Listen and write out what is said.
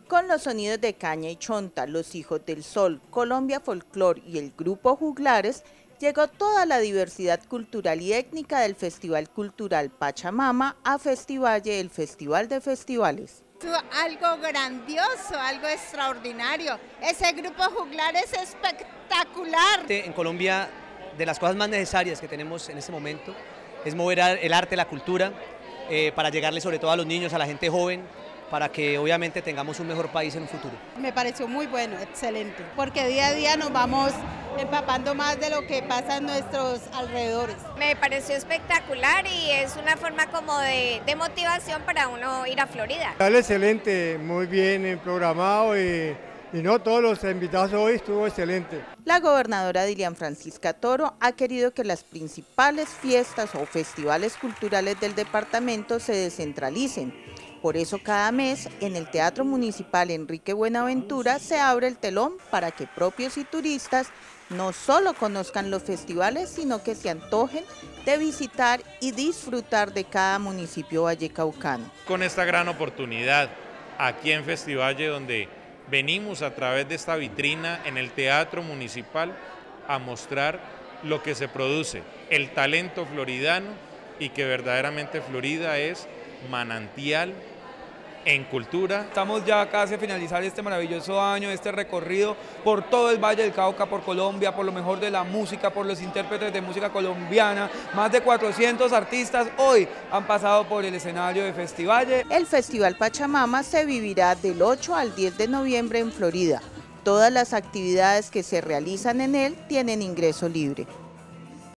Con los sonidos de caña y chonta, los Hijos del Sol, Colombia Folklore y el grupo Juglares, llegó toda la diversidad cultural y étnica del Festival Cultural Pachamama a Festivalle, el Festival de Festivales. Algo grandioso, algo extraordinario. Ese grupo juglar es espectacular. En Colombia, de las cosas más necesarias que tenemos en este momento es mover el arte, la cultura, para llegarle sobre todo a los niños, a la gente joven, para que obviamente tengamos un mejor país en un futuro. Me pareció muy bueno, excelente, porque día a día nos vamos empapando más de lo que pasa en nuestros alrededores. Me pareció espectacular y es una forma como de motivación para uno ir a Florida. Excelente, muy bien programado y no, todos los invitados hoy estuvo excelente. La gobernadora Dilian Francisca Toro ha querido que las principales fiestas o festivales culturales del departamento se descentralicen. Por eso cada mes en el Teatro Municipal Enrique Buenaventura se abre el telón para que propios y turistas no solo conozcan los festivales, sino que se antojen de visitar y disfrutar de cada municipio vallecaucano. Con esta gran oportunidad aquí en Festivalle, donde venimos a través de esta vitrina en el Teatro Municipal a mostrar lo que se produce, el talento floridano, y que verdaderamente Florida es manantial en cultura. Estamos ya casi a finalizar este maravilloso año, este recorrido por todo el Valle del Cauca, por Colombia, por lo mejor de la música, por los intérpretes de música colombiana. Más de 400 artistas hoy han pasado por el escenario de Festivalle. El Festival Pachamama se vivirá del 8 al 10 de noviembre en Florida. Todas las actividades que se realizan en él tienen ingreso libre.